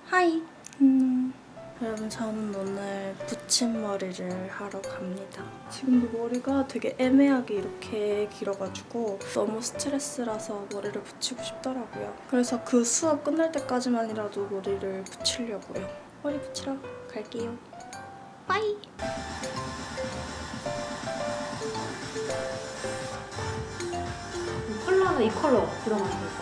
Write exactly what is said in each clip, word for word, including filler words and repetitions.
하이! 음. 여러분, 저는 오늘 붙임머리를 하러 갑니다. 지금도 머리가 되게 애매하게 이렇게 길어가지고 너무 스트레스라서 머리를 붙이고 싶더라고요. 그래서 그 수업 끝날 때까지만이라도 머리를 붙이려고요. 머리 붙이러 갈게요. 빠이! 컬러는 이 컬러 들어가는 거.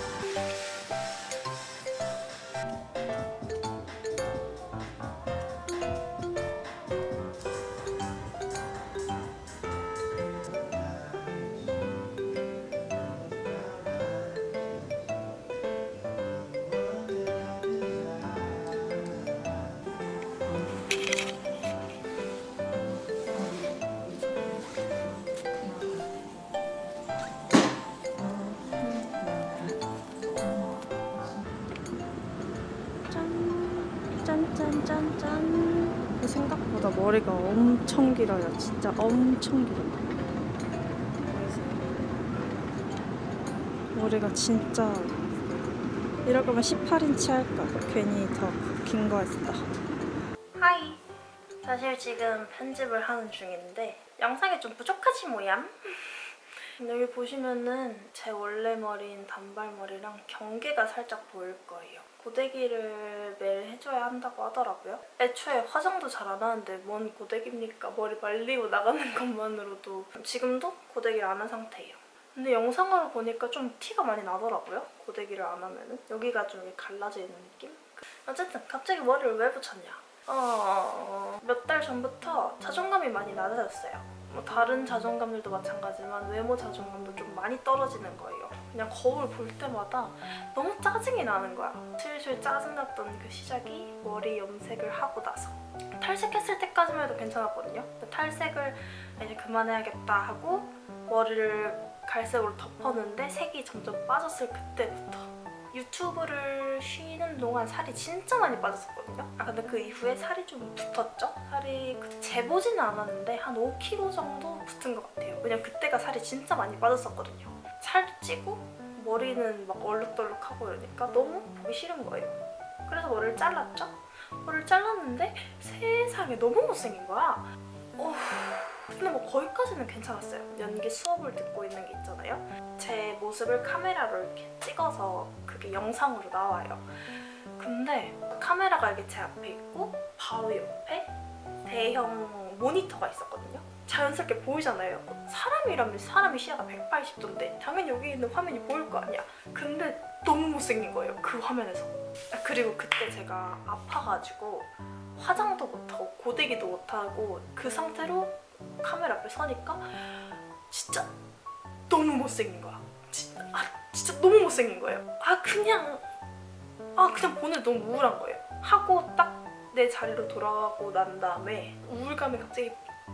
짠짠짠짠. 생각보다 머리가 엄청 길어요. 진짜 엄청 길어요. 머리가 진짜 이럴 거면 십팔 인치 할까? 괜히 더 긴 거 했다. 하이! 사실 지금 편집을 하는 중인데 영상이 좀 부족하지 뭐얌? 여기 보시면은 제 원래 머리인 단발머리랑 경계가 살짝 보일 거예요. 고데기를 매일 해줘야 한다고 하더라고요. 애초에 화장도 잘 안 하는데 뭔 고데기입니까? 머리 말리고 나가는 것만으로도. 지금도 고데기를 안 한 상태예요. 근데 영상으로 보니까 좀 티가 많이 나더라고요. 고데기를 안 하면은. 여기가 좀 갈라져 있는 느낌? 어쨌든 갑자기 머리를 왜 붙였냐? 어... 몇 달 전부터 자존감이 많이 낮아졌어요. 뭐 다른 자존감들도 마찬가지지만 외모 자존감도 좀 많이 떨어지는 거예요. 그냥 거울 볼 때마다 너무 짜증이 나는 거야. 슬슬 짜증났던 그 시작이 머리 염색을 하고 나서. 탈색했을 때까지만 해도 괜찮았거든요. 근데 탈색을 이제 그만해야겠다 하고 머리를 갈색으로 덮었는데 색이 점점 빠졌을 그때부터 유튜브를 쉬는 동안 살이 진짜 많이 빠졌었거든요. 아 근데 그 이후에 살이 좀 붙었죠? 살이 재보지는 않았는데 한 오 킬로그램 정도 붙은 것 같아요. 왜냐면 그때가 살이 진짜 많이 빠졌었거든요. 살도 찌고 머리는 막 얼룩덜룩하고 이러니까 너무 보기 싫은 거예요. 그래서 머리를 잘랐죠? 머리를 잘랐는데 세상에 너무 못생긴 거야. 어... 근데 뭐 거기까지는 괜찮았어요. 연기 수업을 듣고 있는 게 있잖아요. 제 모습을 카메라로 이렇게 찍어서 그게 영상으로 나와요. 근데 카메라가 이렇게 제 앞에 있고 바로 옆에 대형 모니터가 있었거든요. 자연스럽게 보이잖아요. 사람이라면 사람이 시야가 백팔십 도인데 당연히 여기 있는 화면이 보일 거 아니야. 근데 너무 못생긴 거예요. 그 화면에서. 아, 그리고 그때 제가 아파가지고 화장도 못하고 고데기도 못하고 그 상태로 카메라 앞에 서니까 진짜 너무 못생긴 거야. 진짜, 아, 진짜 너무 못생긴 거예요. 아 그냥 아 그냥 보는 너무 우울한 거예요. 하고 딱 내 자리로 돌아가고 난 다음에 우울감이 갑자기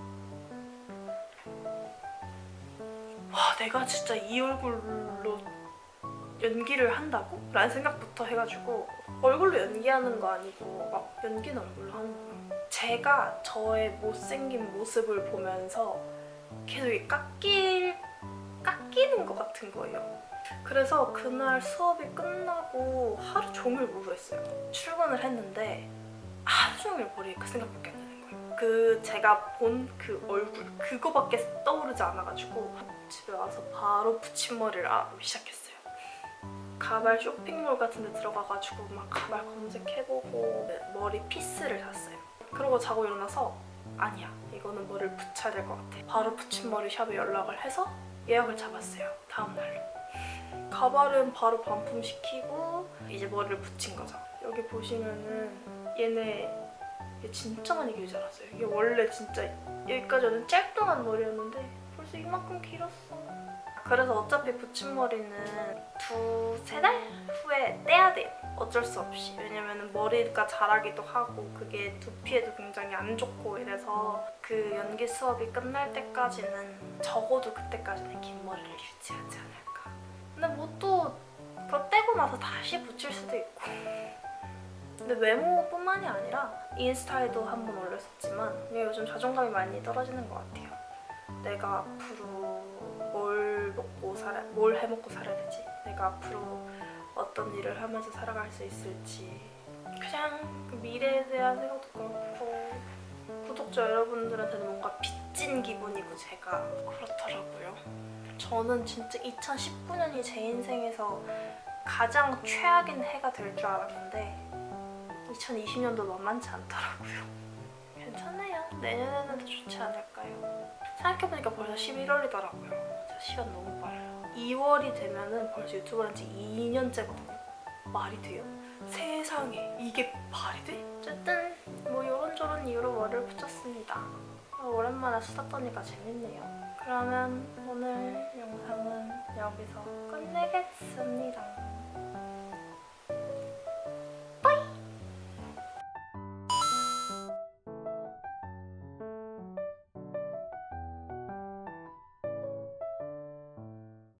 와 내가 진짜 이 얼굴로 연기를 한다고? 라는 생각부터 해가지고 얼굴로 연기하는 거 아니고 막 연기는 얼굴로 하는 거예요. 제가 저의 못생긴 모습을 보면서 계속 깎일, 깎이는 것 같은 거예요. 그래서 그날 수업이 끝나고 하루 종일 우울했어요. 출근을 했는데 하루 종일 머리에 그 생각밖에 안 나는 거예요. 그 제가 본 그 얼굴 그거밖에 떠오르지 않아가지고 집에 와서 바로 붙임머리를 알아보기 시작했어요. 가발 쇼핑몰 같은 데 들어가가지고 막 가발 검색해보고 머리 피스를 샀어요. 그러고 자고 일어나서 아니야 이거는 머리를 붙여야 될 것 같아. 바로 붙임머리 샵에 연락을 해서 예약을 잡았어요. 다음날로. 가발은 바로 반품시키고 이제 머리를 붙인 거죠. 여기 보시면은 얘네 얘 진짜 많이 길지 않았어요. 이게 원래 진짜 여기까지는 짤뚱한 머리였는데 벌써 이만큼 길었어. 그래서 어차피 붙임머리는 두세 달 후에 떼야 돼요. 어쩔 수 없이. 왜냐면 머리가 자라기도 하고 그게 두피에도 굉장히 안 좋고 이래서 그 연기 수업이 끝날 때까지는 적어도 그때까지는 긴 머리를 유지하지 않을까. 근데 뭐 또 그거 떼고 나서 다시 붙일 수도 있고. 근데 외모뿐만이 아니라 인스타에도 한번 올렸었지만 요즘 자존감이 많이 떨어지는 것 같아요. 내가 앞으로 뭘 먹고 살아, 뭘 해먹고 살아야 되지? 내가 앞으로 어떤 일을 하면서 살아갈 수 있을지 그냥 그 미래에 대한 생각도 그렇고 구독자 여러분들한테는 뭔가 빚진 기분이고 제가 그렇더라고요. 저는 진짜 이천십구 년이 제 인생에서 가장 최악인 해가 될 줄 알았는데 이천이십 년도 만만치 않더라고요. 괜찮아요. 내년에는 더 좋지 않을까요? 생각해보니까 벌써 십일월이더라고요. 진짜 시간 너무 빨라요. 이월이 되면은 벌써 유튜브 한 지 이 년째거든요. 말이 돼요? 세상에 이게 말이 돼? 어쨌든 뭐 이런저런 이유로 머리를 붙였습니다. 오랜만에 수다 떠니까 재밌네요. 그러면 오늘 영상은 여기서 끝내겠습니다.